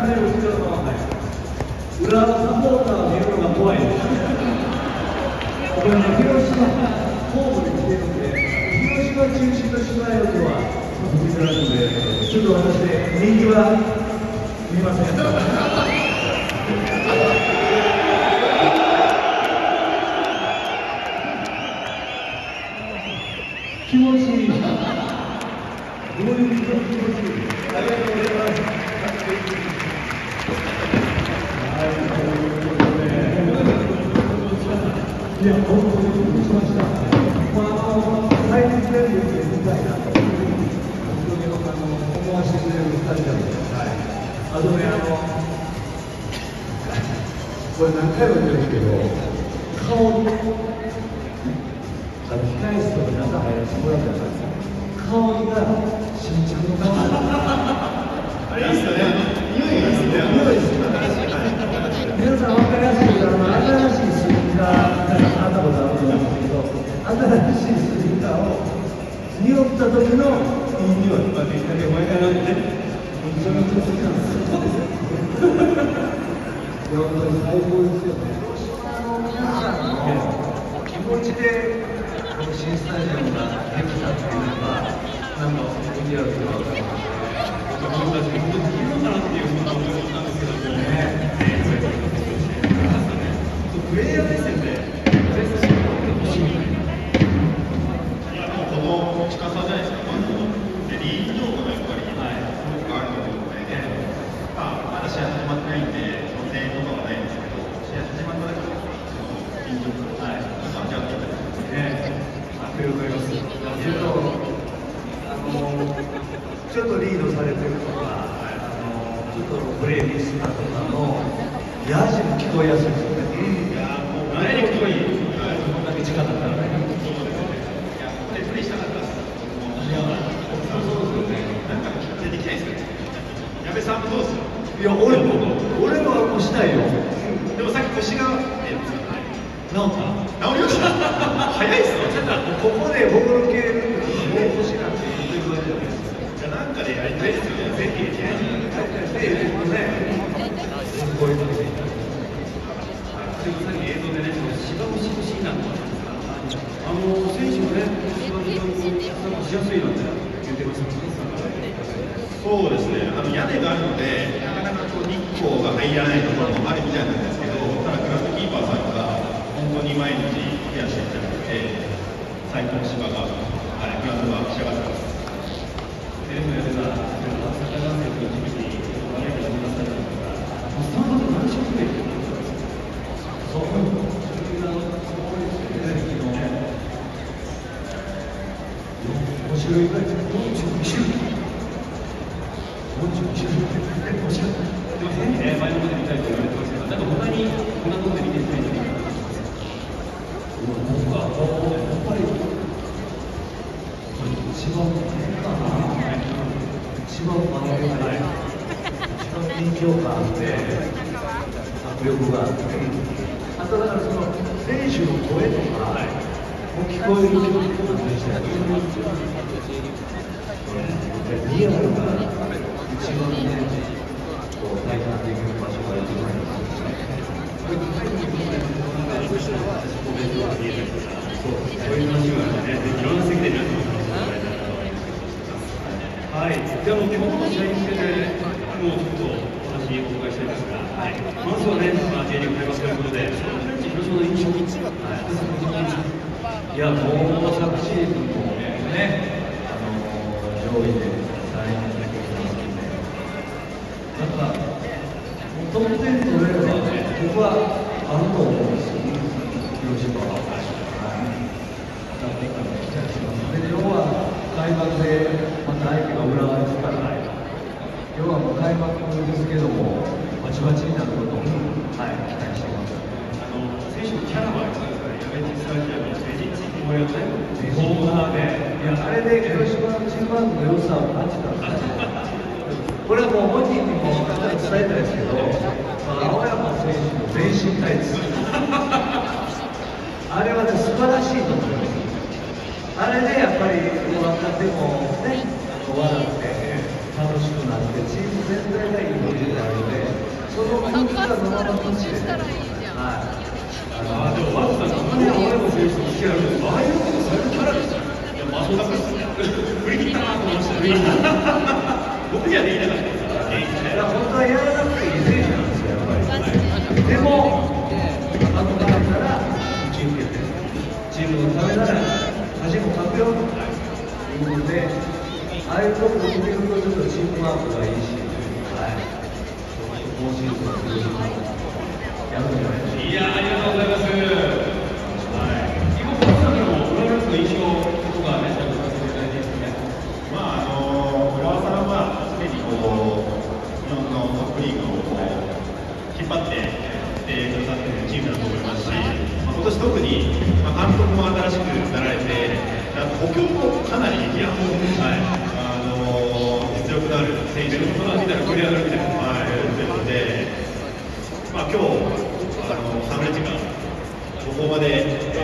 ね、後ろの裏のサポーターを見るのが怖いです。これね、広島がホームで来てるんで、広島中心の取材力は見てられるんで、ちょっと私ね、右は見ません。気持ちいい。どういう気持ちいい。ありがとうございます。いや、本当にびっくりしました。大切なるみたいな、本当に思わせてくれるスタジアムです。あとね、これ何回も言ってるんですけど、顔に、控え室とか中入らせてもらったじゃないですか。顔が新着の顔なんです。 あれいいっすよね。匂いがいいっすね。匂いです。 皆さん分かりやすいけど、新しいスニーカー、あったことあると思うんですけど、新しいスニーカーを匂った時のいい匂い。 まあ、できたけど、毎回なんでね。 それが好きなんですよ。いや、本当に最高ですよね。皆さんの気持ちで、この新スタジアムができたっていうのが、なんか、リアルで分かります。 僕たち、本当にできるのかなっていうふうな思いもしたんですけども、プレイヤー目線で、プレスしてほしいみたいな。いや、もうこの近さじゃないですか、まず、リーグ情報がやっぱり、すごくあると思うので、まだ試合始まってないんで、その点とかはないんですけど、試合始まったら、臨場感、なんか味わっていただきますね。 ありがとうございます。ちょっとリードされてるとか、ちょっとプレーミスだとかのヤジも聞こえやすいですよね。 いやもうダイレクトに、 こんだけ時間だったらね。 そうですね。いや、ここでプレイしたかったです。 そうですよね。 なんか出てきたいですね。矢部さんもどうですか。 いや、俺もしたいよ。 でもさっき腰が、 治った。 治りました。早いっすよ。 ここでボール系の腰なんて言ってくれてるんですよ。 じゃあなんかでやりたいですよね。ぜひ。 こういうので。 さっき映像でね、芝をしほしいなと思ったんですが、選手もね、芝のしやすいなんて言ってましたね。そうですね。屋根があるので、なかなかこう日光が入らないところもあるみたいなんですけど、ただグラウンドキーパーさんが本当に毎日ケアしていただいて、最高の芝が、グラウンドが仕上がってます。 でもやれば、坂上選手の時期に、あれがありましたが、スタンドで何色でそう、それがすごいですね、面白いぐらいです。42種類。42種類。面白い。 でも、ぜひね、前の方で見たいと言われてますけど、なんか他に、こんなところで見てみたいというか。 僕は、やっぱり、一番変かな。一番曲げがない。一番緊張感あって、迫力があって。あとだからその選手の声とか、もう聞こえる曲とかでしたり、リアルが一番ね、こう体感できる場所が一番あります。 そういう話がね、いろんな席で皆さんお話しいただいたらと思います。はい、でも今日の試合に向けて、もうちょっとお話をお伺いしたいんですが、まずはね、J リーグ開幕ということで、広島の印象、 いや、もう昨シーズンもね、上位で3位になってきたので、なんか、得点取れればね、僕はあると思うんですよ、広島は。期待します。で、要は開幕でまた相手が浦和ですから、要はもう開幕ですけども、バチバチになることを、期待してます。 選手のキャラはありますから、やべちスタジアムの成人地域もやったりも、 そうだね。いや、あれで広島のチームワークの良さを感じたんですよ。これはもう本人にも伝えたいですけど、青山選手の全身タイツ。あれはね、素晴らしいと思います。あれでやっぱり若手もね、笑って楽しくなって、チーム全体がいい状態で、 ほしいです。はい。 でもまずさ、中根青山選手と付き合うと、ああいうことされるキャラですよ。いや、まさかですね。振り切ったなと思いましたね。僕にはできなかったです。 いや、本当はやらなくていい選手なんですよ、やっぱり。でも、後からったら、打ち受けて、チームのためなら、恥もかくよということで、ああいうことを見てると、ちょっとチームワークがいいし、はい。今シーズンは広島やるんじゃないでしょうか。 いや、ありがとうございます。はい。今、この中の浦和の印象とかね、聞かせていただいていいですかね。 浦和さんは常にこう日本のトップリーグをこう引っ張ってくださっているチームだと思いますし、今年特に、監督も新しくなられて、補強もかなり激アツ、実力のある選手を見たら盛り上がるみたいな、ということで、今日サムレッジがどこまで、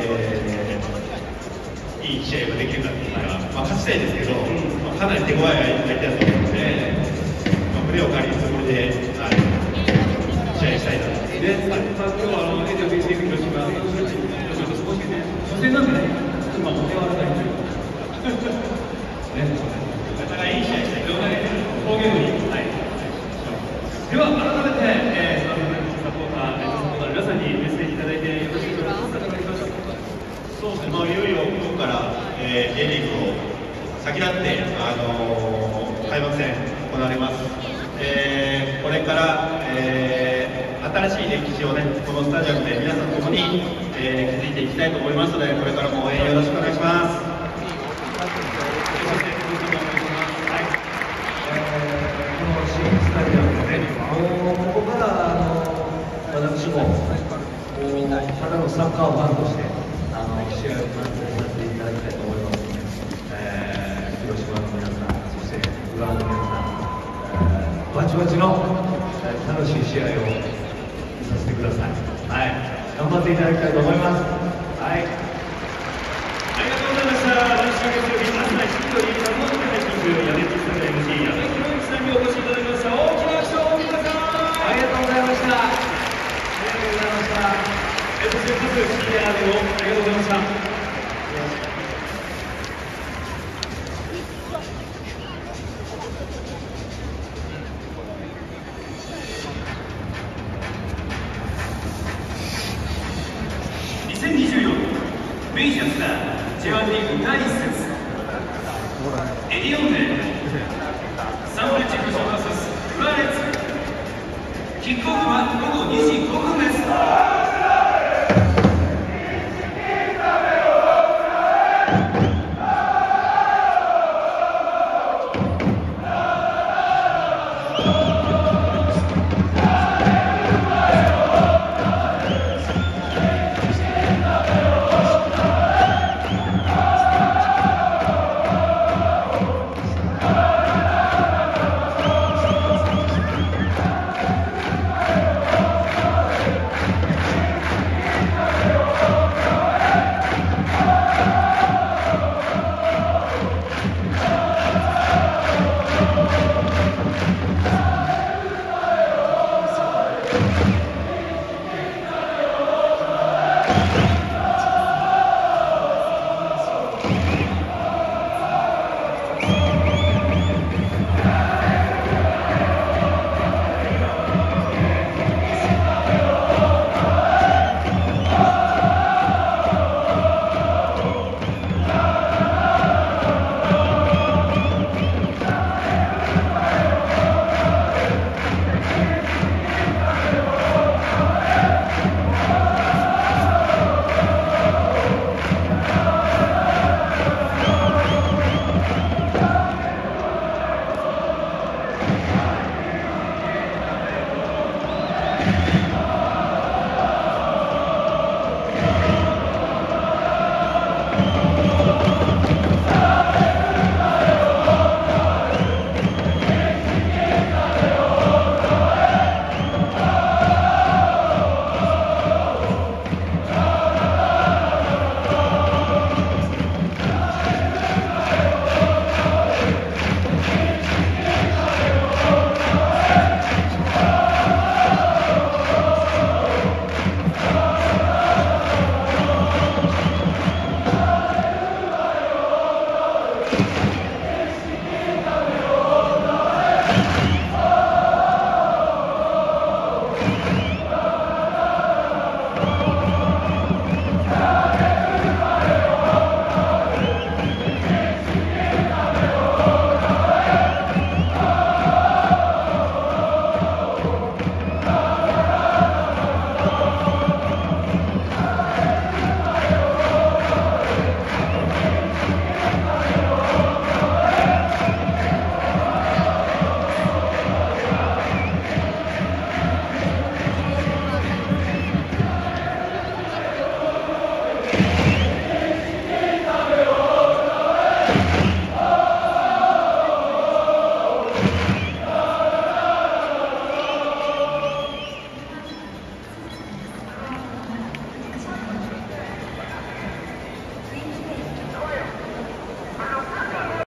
いい試合ができるかっていうか、勝ちたいですけど、かなり手強い相手だと思うので、胸を借りるつもりで、試合したいなと。 今日はエディオ BC 広島、少しね、初戦なんでね、今、お手柔らかいというか、お互いいい試合したい、好ゲームに、はい、では、改めて、サポーターの皆さんにメッセージいただいてよろしいでしょうか。 そうですね、いよいよ今日から、J リーグを先立って、開幕戦行われます。これから、新しい歴史をね、このスタジアムで皆さんと共に、築いていきたいと思いますので、これからも応援よろしくお願いします。 この新スタジアムでね、ここから私もただのサッカーファンとして試合を観戦させていただきたいと思いますので、広島の皆さん、そして浦和の皆さん、バチバチの楽しい試合を見させてください。はい、頑張っていただきたいと思います。はい。 ありがとうございました。来週月曜日朝7時よりサポート配信中、やめてスタジアム MC 矢部博之さんにお越しいただきました。大きな拍手をお送りください。 ありがとうございました。ありがとうございました。 そして各 CR をありがとうございました。2024メジャースター J1 リーグ第1節エディオンでサンフレッチェ広島 vs 浦和レッズ、キックオフは午後2時5分です。